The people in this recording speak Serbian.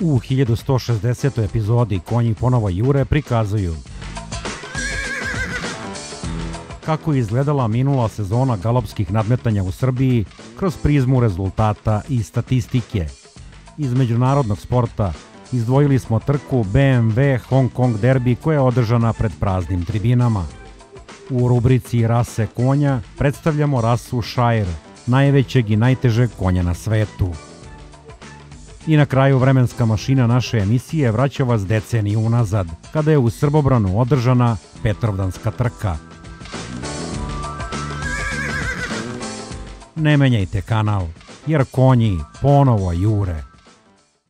U 1160. epizodi Konji ponovo jure prikazuju kako je izgledala minula sezona galopskih nadmetanja u Srbiji kroz prizmu rezultata i statistike. Iz međunarodnog sporta izdvojili smo trku BMW Hong Kong derbi koja je održana pred praznim tribinama. U rubrici Rase konja predstavljamo rasu Shire, najvećeg i najtežeg konja na svetu. I na kraju vremenska mašina naše emisije vraća vas deceniju unazad, kada je u Srbobranu održana Petrovdanska trka. Ne menjajte kanal, jer konji ponovo jure.